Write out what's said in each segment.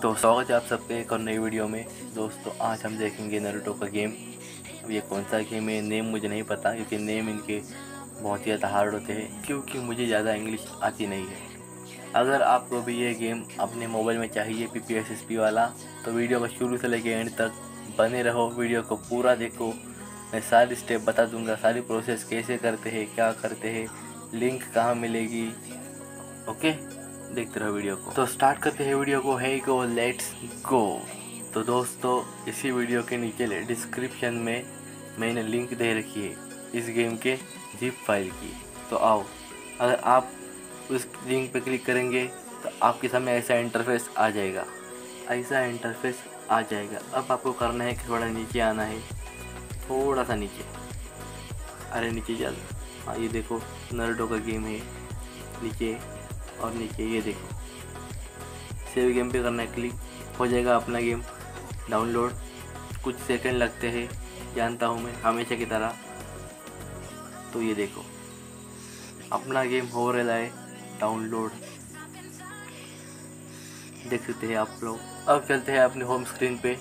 तो स्वागत है आप सबके एक और नई वीडियो में। दोस्तों आज हम देखेंगे नारुतो का गेम। अब ये कौन सा गेम है, नेम मुझे नहीं पता क्योंकि नेम इनके बहुत ही ज़्यादा हार्ड होते हैं, क्योंकि मुझे ज़्यादा इंग्लिश आती नहीं है। अगर आपको भी ये गेम अपने मोबाइल में चाहिए PPSSP वाला, तो वीडियो को शुरू से लेकर एंड तक बने रहो, वीडियो को पूरा देखो। मैं सारी स्टेप बता दूंगा, सारी प्रोसेस कैसे करते हैं, क्या करते हैं, लिंक कहाँ मिलेगी। ओके, देखते रहो वीडियो को। तो स्टार्ट करते हैं वीडियो को। है गो, लेट्स गो। तो दोस्तों इसी वीडियो के नीचे डिस्क्रिप्शन में मैंने लिंक दे रखी है इस गेम के जिप फाइल की। तो आओ, अगर आप उस लिंक पे क्लिक करेंगे तो आपके सामने ऐसा इंटरफेस आ जाएगा, अब आपको करना है कि थोड़ा नीचे आना है, थोड़ा सा नीचे। अरे नीचे चल। हाँ ये देखो नारुतो का गेम है, नीचे और नीचे ये देखो। सेव गेम पे करना है, क्लिक हो जाएगा अपना गेम डाउनलोड। कुछ सेकंड लगते हैं, जानता हूँ मैं, हमेशा की तरह। तो ये देखो अपना गेम हो रहा है डाउनलोड, देख सकते हैं आप लोग। अब चलते हैं अपने होम स्क्रीन पे।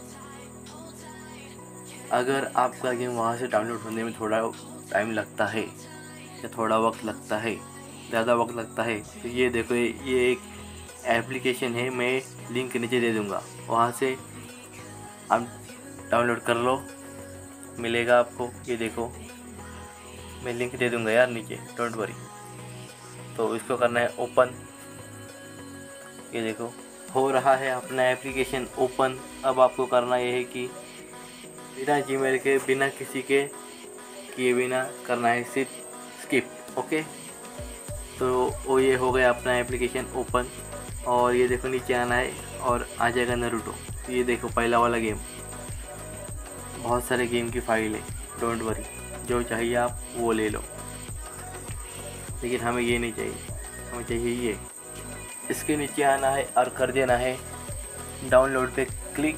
अगर आपका गेम वहाँ से डाउनलोड होने में थोड़ा टाइम लगता है या थोड़ा वक्त लगता है, ज़्यादा वक्त लगता है, तो ये देखो ये एक एप्लीकेशन है, मैं लिंक नीचे दे दूँगा, वहाँ से आप डाउनलोड कर लो, मिलेगा आपको। ये देखो मैं लिंक दे दूँगा यार नीचे, डोंट वरी। तो इसको करना है ओपन। ये देखो हो रहा है अपना एप्लीकेशन ओपन। अब आपको करना ये है कि बिना जीमेल के, बिना किसी के किए बिना करना है सिर्फ स्किप। ओके, तो वो ये हो गया अपना एप्लीकेशन ओपन। और ये देखो नीचे आना है और आ जाएगा नारुतो। ये देखो पहला वाला गेम, बहुत सारे गेम की फाइल है, डोंट वरी, जो चाहिए आप वो ले लो। लेकिन हमें ये नहीं चाहिए, हमें चाहिए ये। इसके नीचे आना है और कर देना है डाउनलोड पे क्लिक,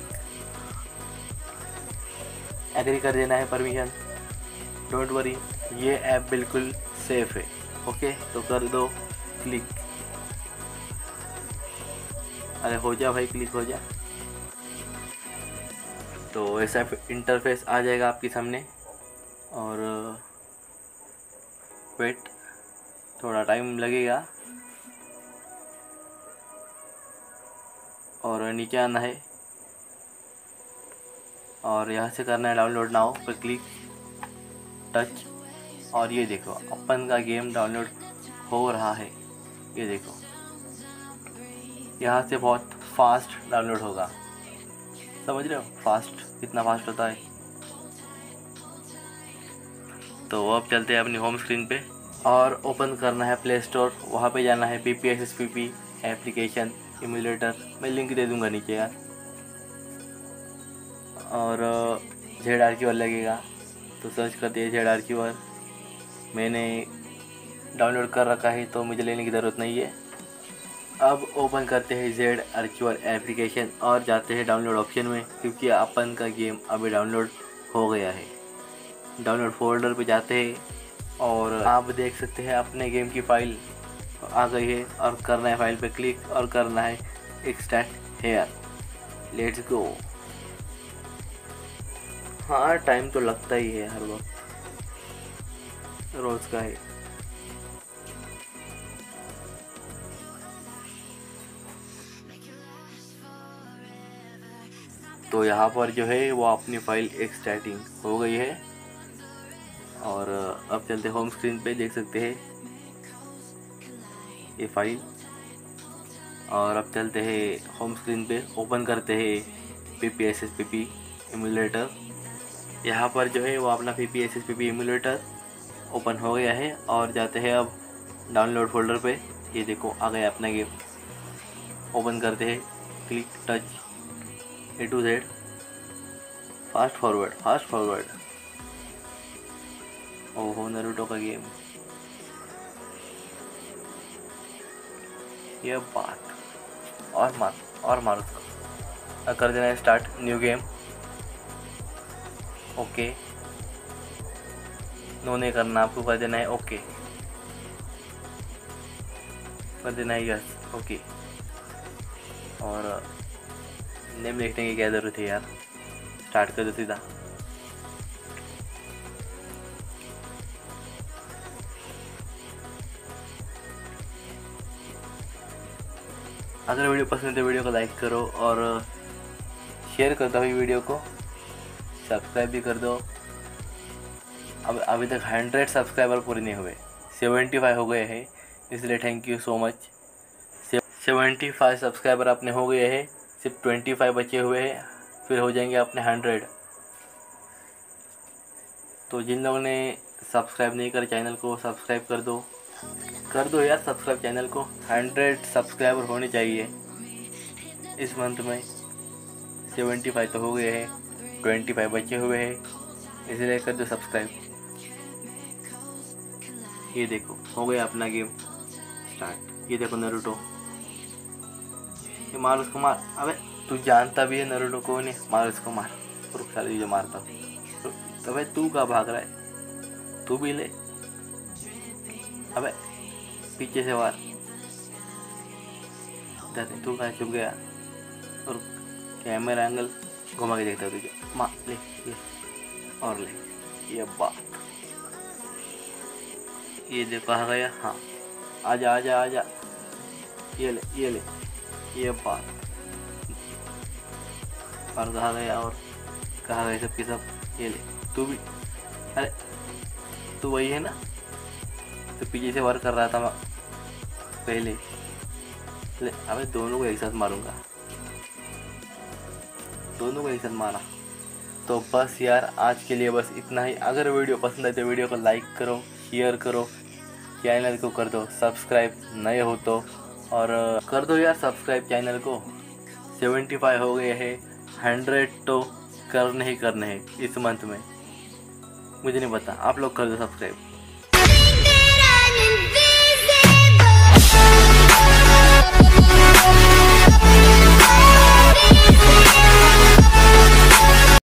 एग्री कर देना है परमिशन। डोंट वरी, ये ऐप बिल्कुल सेफ है। ओके, तो कर दो क्लिक। अरे हो जा भाई, क्लिक हो जा। तो ऐसा इंटरफेस आ जाएगा आपके सामने। और वेट, थोड़ा टाइम लगेगा। और नीचे आना है और यहाँ से करना है डाउनलोड नाउ पे क्लिक, टच। और ये देखो अपन का गेम डाउनलोड हो रहा है। ये देखो यहाँ से बहुत फास्ट डाउनलोड होगा, समझ रहे हो फास्ट, कितना फास्ट होता है। तो अब चलते हैं अपनी होम स्क्रीन पे और ओपन करना है प्ले स्टोर। वहाँ पे जाना है PPSSP एप्लीकेशन इम्यूलेटर, मैं लिंक दे दूँगा नीचे यार। और ZRQR लगेगा, तो सर्च कर दिए ZRQR। मैंने डाउनलोड कर रखा है तो मुझे लेने की ज़रूरत नहीं है। अब ओपन करते हैं ZRQR एप्लीकेशन और जाते हैं डाउनलोड ऑप्शन में, क्योंकि अपन का गेम अभी डाउनलोड हो गया है। डाउनलोड फोल्डर पे जाते हैं और आप देख सकते हैं अपने गेम की फ़ाइल आ गई है। और करना है फाइल पे क्लिक और करना है एक्सट्रैक्ट हेयर। Let's go. हाँ टाइम तो लगता ही है, हर वक्त रोज़ का है। तो यहाँ पर जो है वो अपनी फ़ाइल एक्सट्रैक्टिंग हो गई है। और अब चलते होम स्क्रीन पे, देख सकते हैं ये फाइल। और अब चलते हैं होम स्क्रीन पे, ओपन करते हैं PPSSP एमुलेटर। यहाँ पर जो है वो अपना PPSSP एमुलेटर ओपन हो गया है। और जाते हैं अब डाउनलोड फोल्डर पे। ये देखो आ गया अपना गेम, ओपन करते हैं, click, touch, A to Z, fast forward. ओहो नारुतो का गेम, ये बात। और मार उसको। कर देना है start new game. Okay, no नहीं करना आपको, कर देना है ओके, कर देना है यस। ओके, और नेम लिखने की क्या ज़रूरत है यार, स्टार्ट कर दो सीधा। अगर वीडियो पसंद है तो वीडियो को लाइक करो और शेयर कर दो वीडियो को, सब्सक्राइब भी कर दो। अब अभी तक 100 सब्सक्राइबर पूरे नहीं हुए, 75 हो गए हैं, इसलिए thank you so much. 75 subscriber अपने हो गए हैं, सिर्फ 25 बचे हुए हैं, फिर हो जाएंगे अपने 100। तो जिन लोगों ने सब्सक्राइब नहीं कर चैनल को सब्सक्राइब कर दो यार सब्सक्राइब चैनल को। 100 सब्सक्राइबर होने चाहिए इस मंथ में। 75 तो हो गए हैं, 25 बचे हुए हैं, इसलिए कर दो सब्सक्राइब। ये देखो हो गया अपना गेम स्टार्ट। ये देखो नरूटो, ये मार उसको मार। अबे तू जानता भी है नरूटो कौन है, मार उसको मार। रुक साले जो मारता हूँ। तो भाई तू कहाँ भाग रहा है, तू भी ले। अबे पीछे से वार, तू कहाँ छुप गया। और कैमरा एंगल घुमा के देखता हूँ तुझे, मार ले ले और ले। ये बात, ये देखो कहाँ गया। हाँ आजा आजा आजा, ये ले ये ले। ये बात, और कहाँ गया, और कहाँ गए सब के सब। ये ले तू भी। अरे तू वही है ना, तो पीछे से वार कर रहा था मैं पहले। ले अबे दोनों को एक साथ मारूंगा, दोनों को एक साथ मारा। तो बस यार आज के लिए बस इतना ही। अगर वीडियो पसंद आए तो वीडियो को लाइक करो, शेयर करो, चैनल को कर दो सब्सक्राइब नए हो तो, और कर दो यार सब्सक्राइब चैनल को। 75 हो गए हैं, 100 तो करने ही करने हैं इस मंथ में। मुझे नहीं पता, आप लोग कर दो सब्सक्राइब।